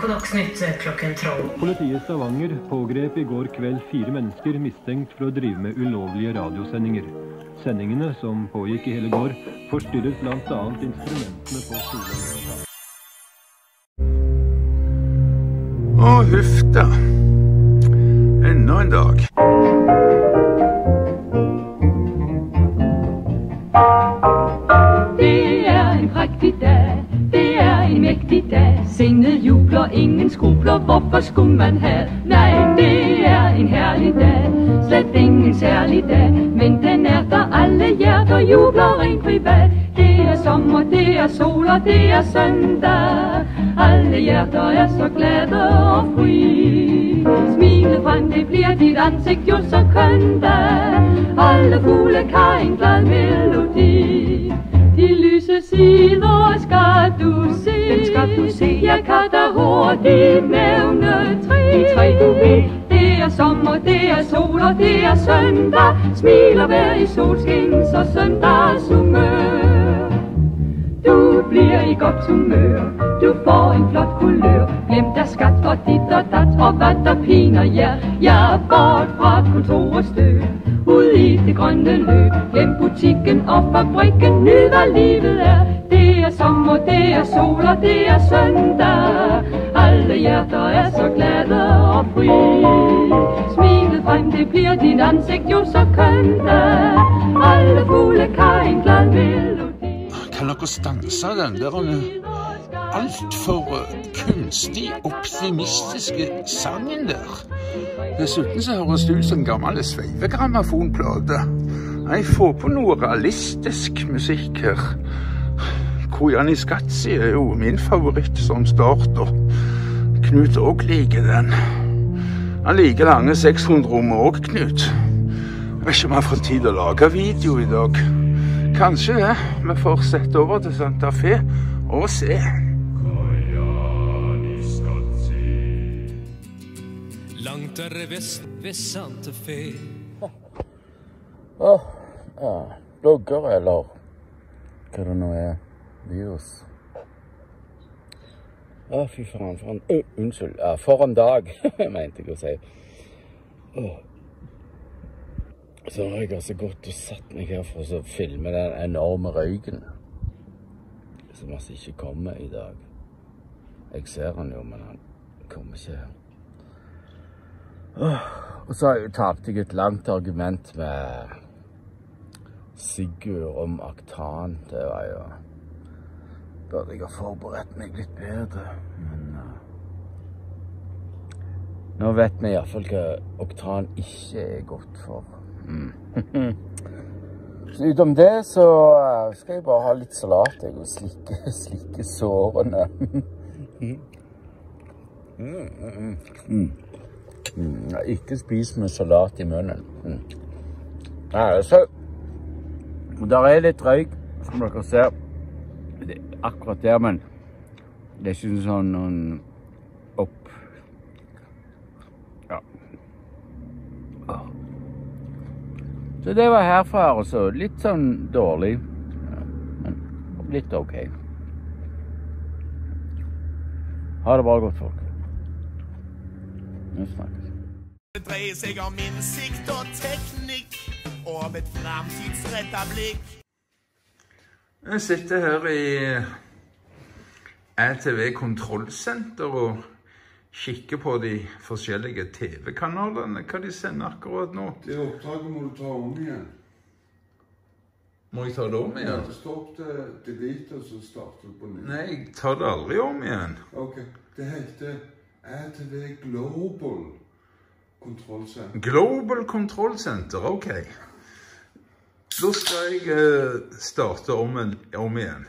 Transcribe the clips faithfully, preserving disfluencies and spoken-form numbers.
på Dagsnytt klokken tolv. Politiet Stavanger pågrep i går kveld fire mennesker mistenkt for å drive med ulovlige radiosendinger. Sendingene, som pågikk i hele går, forstyrret blant annet instrumentene på skolen. Å, huff da. Enda en dag. Det er en prægtig dag. Det er en mægtig dag. Singet jubler, ingen skrubler. Hvorfor skulle man have? Nej, det er en herlig dag. Slet ingen særlig dag. Men den er der, alle hjerter jubler rent privat. Det er sommer, det er sol og det er søndag. Alle hjerter er så glade og fri. Smile frem, det bliver dit ansigt jo så kønt da. Alle fugle kan en glad melodi. De lyse sider skal du se. Den skal du se. Jeg kan da hurtigt nævne tre. De tre du ved. Det er sommer, det er sol og det er søndag. Smiler hver i solskin, så søndagshumør. Du bliver i godt humør. Du får en flot kulør. Glem der skat og dit og dat og hvad der piner jer. Jeg er bort fra kontor og støv. Ud i det grønne løb. Glem butikken og fabrikken. Nyd hvad livet er. Det er sommer, det er sol og det er søndag. Alle hjerter er så glade og fri. Smilet frem, det bliver dit ansigt jo så kønt. Alle fugle kan en glad melodi. Kan dere stanse den der alt for kunstig optimistiske sangen der? Dessuten så høres det ut som en gammel sveivegrammofonplate. Jeg får på noe realistisk musikk her. Koyani Skatsi er jo min favoritt som starter. Knut også liker den. Han liker lange seks hundre rommer også, Knut. Jeg vet ikke om han får tid å lage video i dag. Kanskje det. Vi får sette over til Santa Fe og se. Langt der vest ved Santa Fe. Åh, ja. Blogger eller hva det nå er. Virus. Å, fy faen, for en... Uh, unnskyld. Ja, for en dag, mente jeg å si. Åh. Så har jeg altså gått og satt meg her for å filme den enorme røyken. Som altså ikke kommer i dag. Jeg ser han jo, men han kommer ikke her. Og så har jeg tapt jeg et langt argument med Sigurd om Aktan. Det var jo... Burde jeg ha forberedt meg litt bedre, men... Uh, nå vet vi i hvert fall hva Oktan ikke er godt for. Mm. Så utom det så uh, skal jeg bare ha litt salat, jeg, og slikke, slikke sårene. mm, mm, mm, mm. Mm. Ikke spis med salat i munnen. Mm. Ja, så... Der er litt røyk, som dere ser. Det er akkurat der, men det er ikke sånn noen opp. Ja. Så det var herfra, altså. Litt sånn dårlig, ja, men litt ok. Ha det bra godt, folk. Nå snakkes. Det dreier seg om innsikt og teknikk, og om et framtidsrettet blikk. Jeg sitter her i A T V kontrollsenter og kikker på de forskjellige T V-kanalene. Hva de sender akkurat nå? Det oppdraget må du ta om igjen. Må jeg ta det om igjen? Ja, stopp det, delete, og så starter du på nytt. Nei, jeg tar det aldri om igjen. Ok, det heter A T V Global Kontrollsenter. Global Kontrollsenter, ok. Da skal jeg uh, starte om, en, om igjen.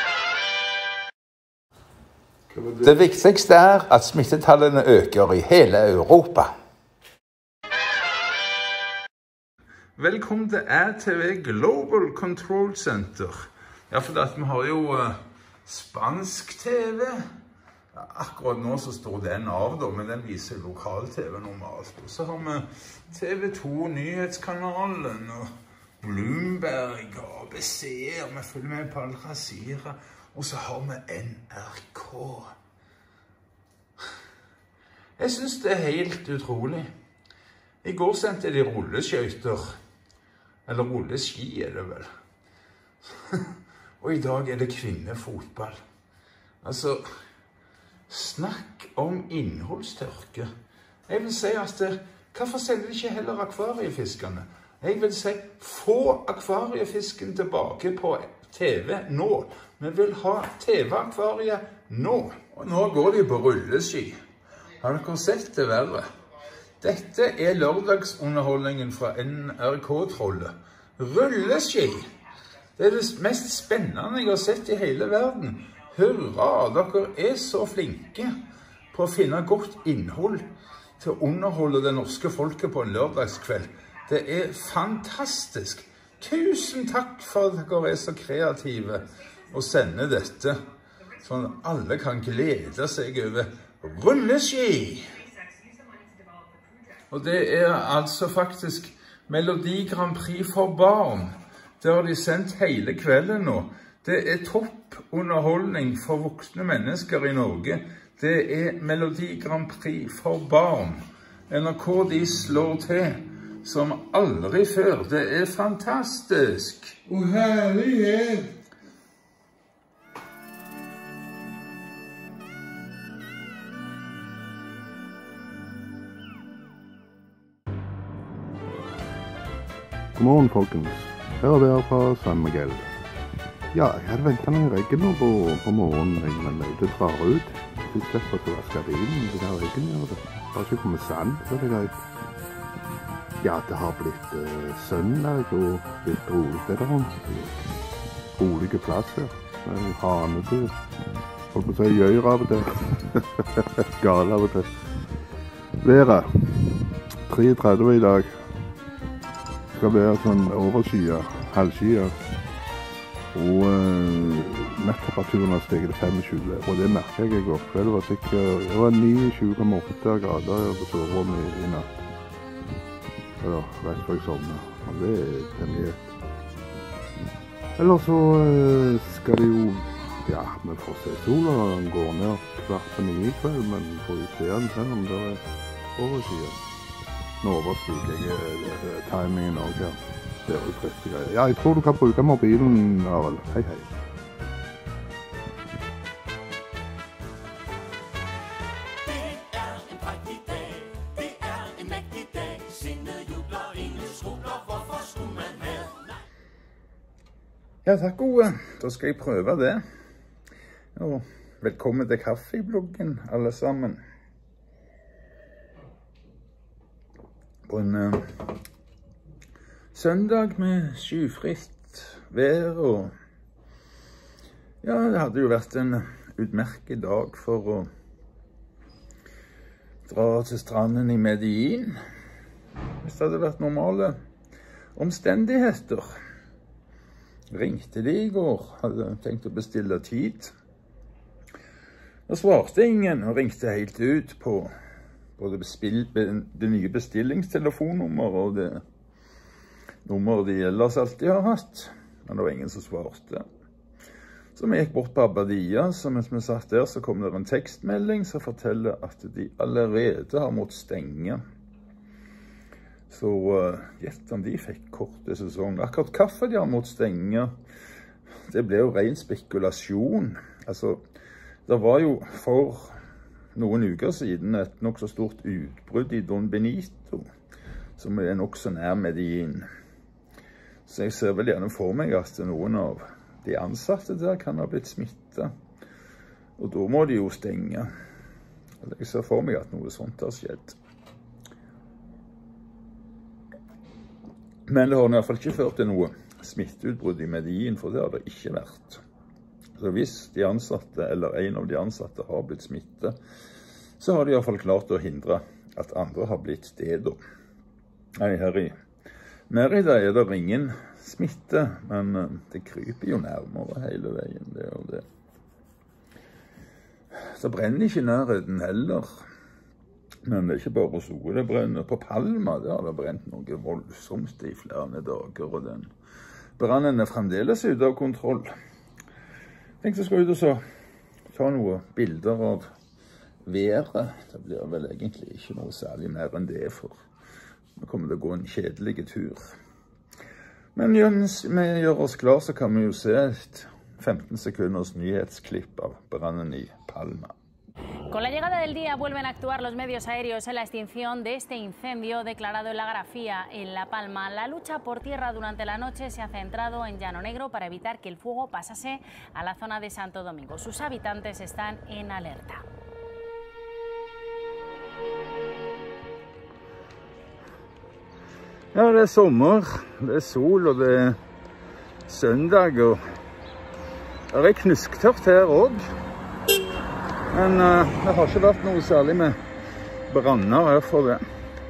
Det viktigste er at smittetallene øker i hele Europa. Velkommen til A T V Global Control Center. Ja, for at vi har jo uh, spansk T V. Ja, akkurat nå så står den av da, men den viser lokal-T V normalt. Og så har vi T V to Nyhetskanalen og Bloomberg og A B C, og vi følger med på Al Jazeera, og så har vi N R K. Jeg synes det er helt utrolig. I går sendte de rulleskøyter, eller rulleski er det vel. Og i dag er det kvinnefotball. Altså, snakk om innholdstørke. Jeg vil si at det, hvorfor selger de ikke heller akvariefiskene? Jeg vil si, få akvariefisken tilbake på T V nå. Vi vil ha T V-akvariet nå. Og nå går de på rulleski. Har dere sett det verre? Dette er lørdagsunderholdningen fra N R K-trollet. Rulleski! Det er det mest spennende jeg har sett i hele verden. Hurra, dere er så flinke på å finne godt innhold til å underholde det norske folket på en lørdagskveld. Det er fantastisk. Tusen takk for at dere er så kreative og sender dette, sånn at alle kan glede seg over rulleski. Og det er altså faktisk Melodi Grand Prix for barn. Det har de sendt hele kvelden nå. Det er topp underholdning for voksne mennesker i Norge. Det er Melodi Grand Prix for barn. N R K de slår til som aldri før. Det er fantastisk. Og herlighet! God morgen, folkens. Her er det fra San Miguel. Ja, jeg hadde ventet meg regn nå på, på morgenen, men det drar ut. Du slipper til å vaske bilen, det der regn gjør det. Det har ikke kommet sand, så det er greit. Ja, det har blitt eh, søndag og litt rolig steder rundt. Rolige plasser. Hanetur. Folk må si gjør av og til. Gale av og til. Været. treogtredve i dag. Det skal være sånn overskyer, halvskyer. Og uh, nettemperaturen har steget til femogtjue, og det merker jeg i går kveld. Det var sikkert, det var niogtjue komma åtte grader på soverommet i, i natt. Eller rett før jeg sovnet. Og det er hemmelighet. Eller så uh, skal det jo, ja, vi får se sola. Den går ned kvart på ni i kveld, men får jo se den selv om det er overskyer. Nå overstiger jeg timingen også her. Det er jo triste greier. Ja, jeg tror du kan bruke mobilen, Arild. Hei, hei. Det er en prægtig dag. Det er en mægtig dag. Sindet jubler, ingen skrubler. Hvorfor skulle man have? Ja, takk gode. Da skal jeg prøve det. Og velkommen til kaffebloggen, alle sammen. På en uh, søndag med skyfritt vær og ja, det hadde jo vært en utmerket dag for å dra til stranden i Medellin hvis det hadde vært normale omstendigheter. Ringte de i går, hadde tenkt å bestille tid. Og svarte ingen og ringte helt ut på både bespill, det nye bestillingstelefonnummer og det nummeret de ellers alltid har hatt. Men det var ingen som svarte. Så vi gikk bort på Abadia, så mens vi satt der så kom det en tekstmelding som forteller at de allerede har måttet stenge. Så uh, gjett om de fikk korte sesong. Akkurat kaffe de har måttet stenge, det ble jo ren spekulasjon. Altså, det var jo for noen uker siden et nok så stort utbrudd i Don Benito, som er nok så nær Medellin. Så jeg ser vel gjerne for meg at noen av de ansatte der kan ha blitt smittet. Og da må de jo stenge. Jeg ser for meg at noe sånt har skjedd. Men det har i hvert fall ikke ført til noe smitteutbrudd i Medellin, for det har det ikke vært. Så hvis de ansatte, eller en av de ansatte har blitt smittet, så har de i hvert fall klart å hindre at andre har blitt det da. Nei, her i Merida er det ingen smitte, men det kryper jo nærmere hele veien, det og det. Så brenner ikke nærheten heller. Men det er ikke bare sol, det brenner på Palma, der har det brent noe voldsomt i flere dager, og den brannen er fremdeles ute av kontroll. Jeg tenkte jeg skulle ut og så ta noen bilder av været. Det blir vel egentlig ikke noe særlig mer enn det, for vi kommer til å gå en kjedelig tur. Men mens vi gjør oss klar, så kan vi jo se et femten sekunders nyhetsklipp av brannen i Palma. Con la llegada del día vuelven a actuar los medios aéreos en la extinción de este incendio declarado en la Grafía, en La Palma. La lucha por tierra durante la noche se ha centrado en Llano Negro para evitar que el fuego pasase a la zona de Santo Domingo. Sus habitantes están en alerta. Ja, det er sommer, det er sol og det er søndag, og det er knusktørt her også. Men uh, det har ikke vært noe særlig med branner her for det.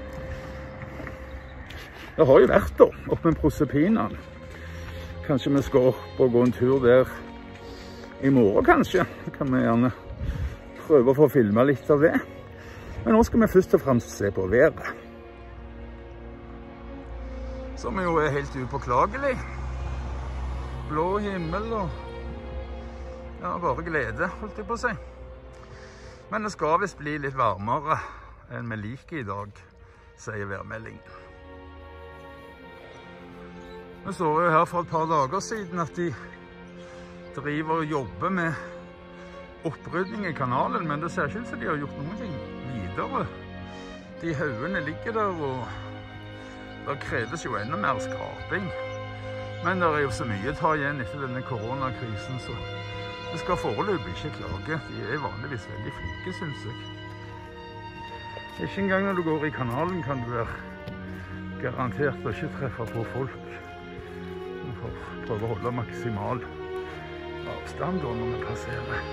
Det har jo vært da, oppe med Proserpinaen. Kanskje vi skal opp og gå en tur der i morgen, kanskje. Da kan vi gjerne prøve å få filmet litt av det. Men nå skal vi først og fremst se på været. Som jo er helt upåklagelig. Blå himmel og ja, bare glede, holdt jeg på å si. Men det skal visst bli litt varmere enn vi liker i dag, sier værmeldingen. Vi så jo her for et par dager siden at de driver og jobber med opprydning i kanalen, men det ser ikke ut som de har gjort noen ting videre. De haugene ligger der, og det kreves jo enda mer skraping. Men det er jo så mye å ta igjen etter denne koronakrisen, så det skal foreløpig ikke klage. De er vanligvis veldig flinke, synes jeg. Ikke engang når du går i kanalen kan du være garantert å ikke treffe på folk. Du får prøve å holde maksimal avstand når vi passerer.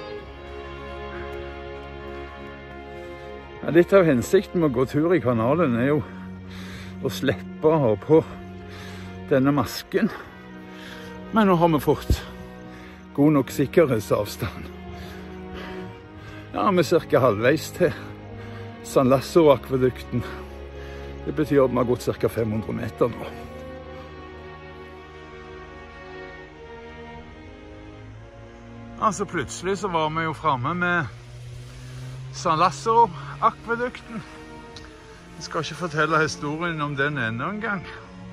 Ja, litt av hensikten med å gå tur i kanalen er jo å slippe å ha på denne masken. Men nå har vi fått god nok sikkerhetsavstand. Ja, vi er cirka halvveis til San Lazzaro-akvedukten. Det betyr at vi har gått cirka fem hundre meter nå. Altså plutselig så var vi jo fremme med San Lazzaro-akvedukten. Jeg skal ikke fortelle historien om den enda en gang.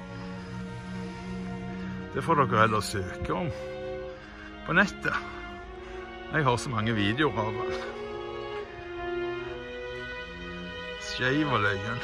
Det får dere heller søke om på nettet. Jeg har så mange videoer av den. Skeiv og løyen.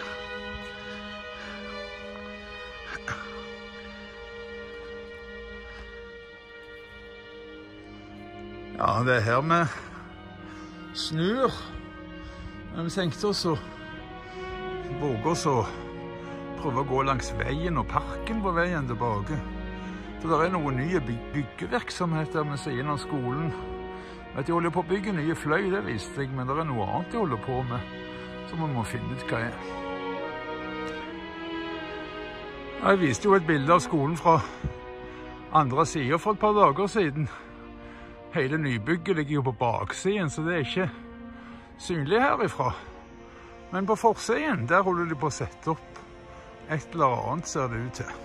Ja, det er her vi snur. Men vi tenkte oss å våge oss å prøve å gå langs veien og parken på veien tilbake. Så det er noen nye byggevirksomheter ved siden av skolen. At de holder på å bygge nye fløy, det visste jeg, men det er noe annet de holder på med, så man må finne ut hva det er. Jeg viste jo et bilde av skolen fra andre siden for et par dager siden. Hele nybygget ligger jo på baksiden, så det er ikke synlig herifra. Men på forsiden, der holder de på å sette opp et eller annet, ser det ut til.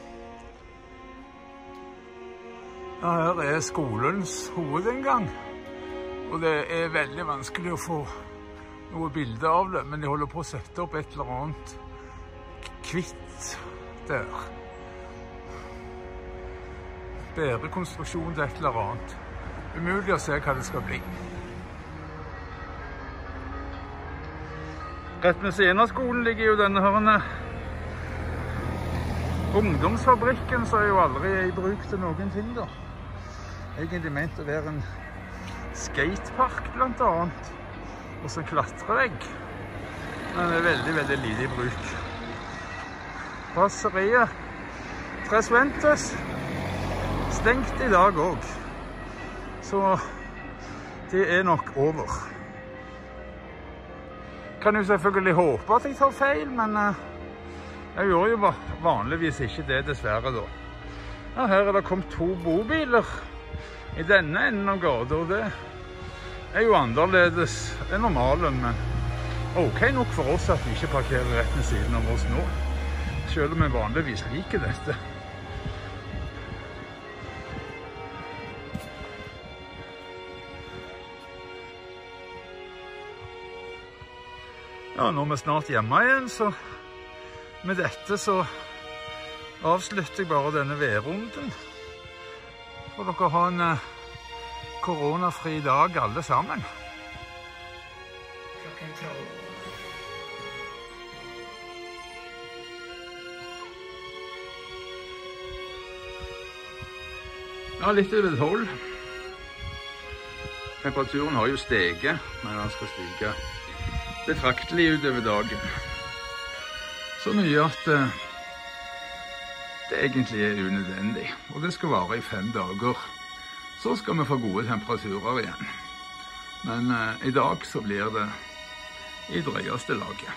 Ja, her er skolens hovedinngang, og det er veldig vanskelig å få noe bilde av det, men de holder på å sette opp et eller annet kvitt der. Bedre konstruksjon til et eller annet. Umulig å se hva det skal bli. Rett ved siden av skolen ligger jo denne hørende ungdomsfabrikken, så er jo aldri i bruk til noen ting da. Egentlig ment å være en skatepark blant annet, og så en klatrevegg. Men det er veldig, veldig lite i bruk. Brasseriet Tres Ventus stengt i dag også, så det er nok over. Kan jo selvfølgelig håpe at jeg tar feil, men jeg gjør jo vanligvis ikke det, dessverre da. Ja, her er det kommet to bobiler i denne enden av gata, og det er jo annerledes enn normalen, men ok nok for oss at vi ikke parkerer rett ved siden av oss nå, selv om vi vanligvis liker dette. Ja, nå er vi snart hjemme igjen, så med dette så avslutter jeg bare denne værrunden. For dere har en uh, koronafri dag alle sammen. Klokken tolv. Ja, litt over tolv. Temperaturen har jo steget, men den skal stige betraktelig utover dagen. Så mye at uh, det egentlig er unødvendig. Og det skal vare i fem dager. Så skal vi få gode temperaturer igjen. Men uh, i dag så blir det i drøyeste laget.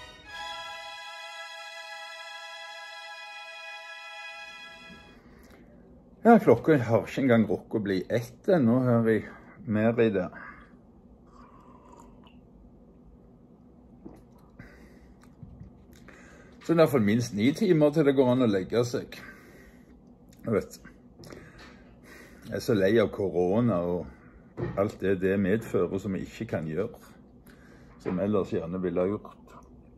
Ja, klokka har ikke engang rukket å bli ett ennå her i Mérida. Så det er i hvert fall minst ni timer til det går an å legge seg. Jeg vet, jeg er så lei av korona og alt det det medfører som vi ikke kan gjøre, som ellers gjerne ville ha gjort.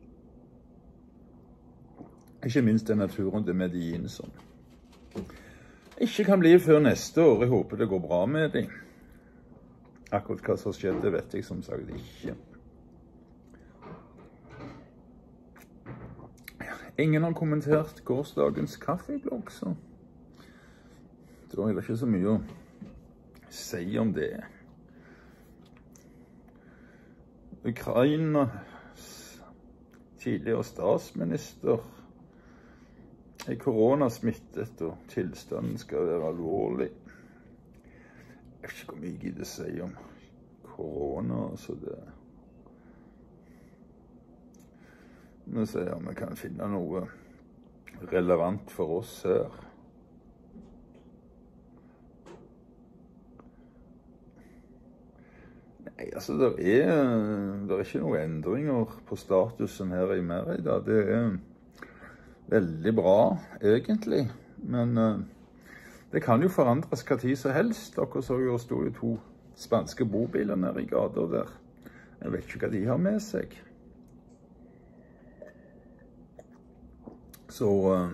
Ikke minst den naturen til Medellin som ikke kan bli før neste år. Jeg håper det går bra med dem. Akkurat hva som skjedde vet jeg som sagt ikke. Ingen har kommentert gårsdagens kaffeblogg, så da er det ikke så mye å si om det. Ukrainas tidligere statsminister er koronasmittet, og tilstanden skal være alvorlig. Jeg vet ikke hvor mye jeg gidder si om korona, så det... Nå ser jeg om jeg kan finne noe relevant for oss her. Nei, altså, det er, det er ikke noen endringer på statusen her i Mérida. Det er veldig bra, egentlig, men uh, det kan jo forandres hva tid som helst. Dere så jo stod jo to spanske bobiler nede i gata der. Jeg vet ikke hva de har med seg. Så uh,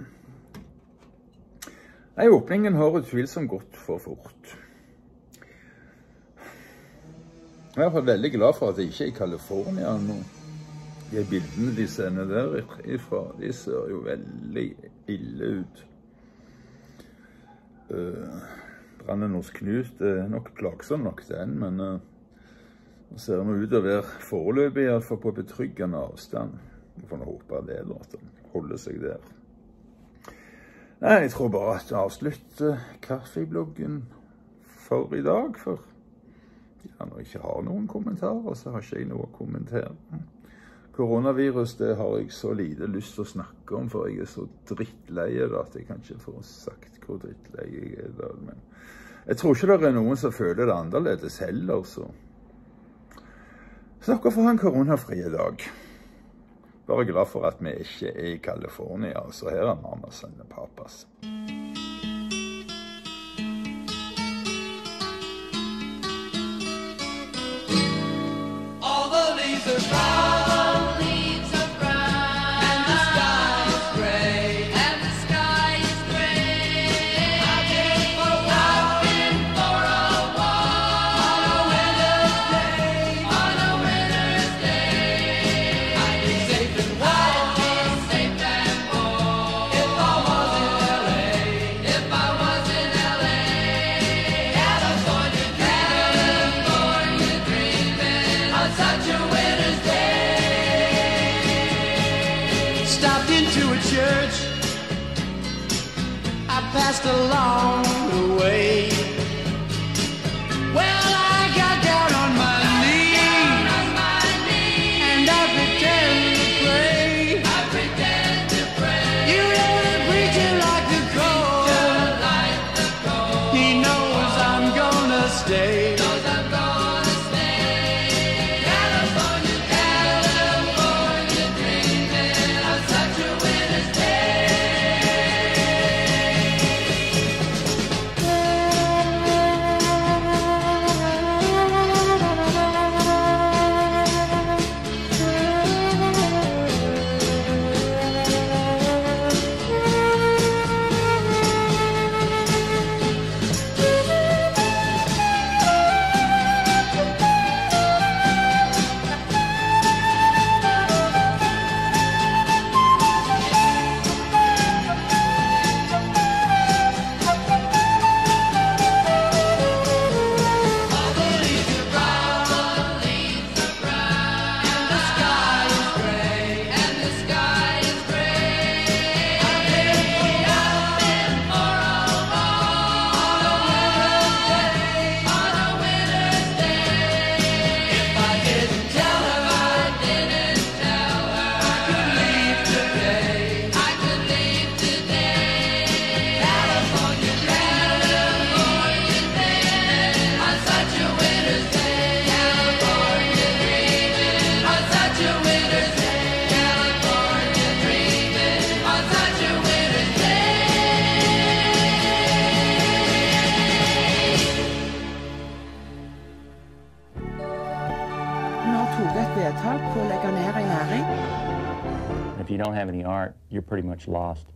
nei, åpningen har utvilsomt gått for fort. Jeg er i hvert fall veldig glad for at jeg ikke er i California nå. De bildene de sender derifra, de ser jo veldig ille ut. Uh, brannen hos Knut, det er nok plagsom nok den, men uh, nå ser vi ut å være foreløpig, i hvert fall på betryggende avstand. Vi får nå håpe det da, at den holder seg der. Nei, jeg tror bare at jeg avslutter kaffebloggen for i dag, for ja, når jeg ikke har noen kommentarer, så har ikke jeg noe å kommentere. Koronavirus, det har jeg så lite lyst til å snakke om, for jeg er så drittleie da, at jeg kan ikke få sagt hvor drittleie jeg er da. Men jeg tror ikke det er noen som føler det annerledes heller, så. Så dere får ha en koronafrie dag. Bare glad for at vi ikke er i California, så her er mamma og pappas. All the leaves are brown. Passed along the way. Well, I got down on my knees, and I pretend to pray. I pretend to pray. You know the preacher like the cold. He knows I'm gonna stay. tatt et vedtak på å legge ned en næring. If you don't have any art, you're pretty much lost.